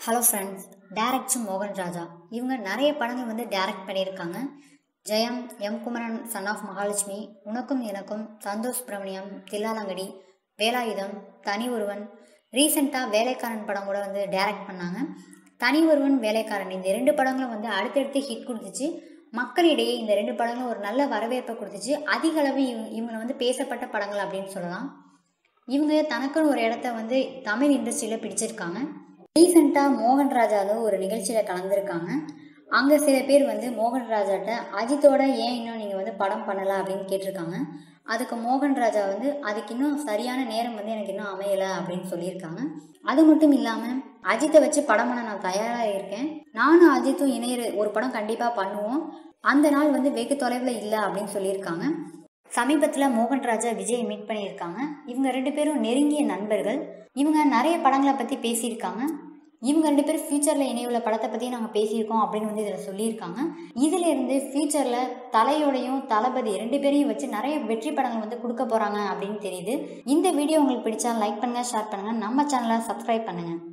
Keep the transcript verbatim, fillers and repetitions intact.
Hello friends, director மோகன் ராஜா இவங்க நிறைய படங்கள் வந்து டைரக்ட் பண்ணியிருக்காங்க. Jayam, M Kumaran, son of Mahalakshmi, Unakkum Enakkum, Santhosh Subramaniam, தில்லாலங்கடி, வேலாயுதம், தனி ஒருவன், ரீசெண்டாக வேலைக்காரன் படம் கூட வந்து டைரக்ட் பண்ணாங்க. தனி ஒருவன், வேலைக்காரன் இந்த ரெண்டு படங்களும் வந்து அடுத்தடுத்து ஹிட் கொடுத்துச்சு. மக்களிடையே இந்த ரெண்டு படங்களும் ஒரு நல்ல வரவேற்பை கொடுத்துச்சு. அதிக அளவு இவங்க இவங்க வந்து பேசப்பட்ட படங்கள் அப்படின்னு சொல்லலாம். இவங்க தனக்குன்னு ஒரு இடத்த வந்து தமிழ் இண்டஸ்ட்ரியில் பிடிச்சிருக்காங்க. ரீசெண்டாக மோகன் ராஜாவில் ஒரு நிகழ்ச்சியில் கலந்துருக்காங்க. அங்கே சில பேர் வந்து மோகன் ராஜாட்ட அஜித்தோட ஏன் இன்னும் நீங்கள் வந்து படம் பண்ணலை அப்படின்னு கேட்டிருக்காங்க. அதுக்கு மோகன் ராஜா வந்து அதுக்கு இன்னும் சரியான நேரம் வந்து எனக்கு இன்னும் அமையலை அப்படின்னு சொல்லியிருக்காங்க. அது மட்டும் இல்லாமல் அஜித்தை வச்சு படம் பண்ண நான் தயாராக இருக்கேன், நானும் அஜித்தும் இணையிற ஒரு படம் கண்டிப்பாக பண்ணுவோம், அந்த நாள் வந்து வெகு தொலைவில் இல்லை அப்படின்னு சொல்லியிருக்காங்க. சமீபத்தில் மோகன் ராஜா விஜய் மீட் பண்ணியிருக்காங்க. இவங்க ரெண்டு பேரும் நெருங்கிய நண்பர்கள். இவங்க நிறைய படங்களை பற்றி பேசியிருக்காங்க. இவங்க ரெண்டு பேரும் ஃபியூச்சரில் இணையுள்ள படத்தை பற்றி நாங்கள் பேசியிருக்கோம் அப்படின்னு வந்து இதில் சொல்லியிருக்காங்க. இதிலேருந்து ஃபியூச்சரில் தலையோடையும் தளபதி ரெண்டு பேரையும் வச்சு நிறைய வெற்றி படங்கள் வந்து கொடுக்க போகிறாங்க அப்படின்னு தெரியுது. இந்த வீடியோ உங்களுக்கு பிடிச்சா லைக் பண்ணுங்கள், ஷேர் பண்ணுங்கள், நம்ம சேனலை சப்ஸ்கிரைப் பண்ணுங்கள்.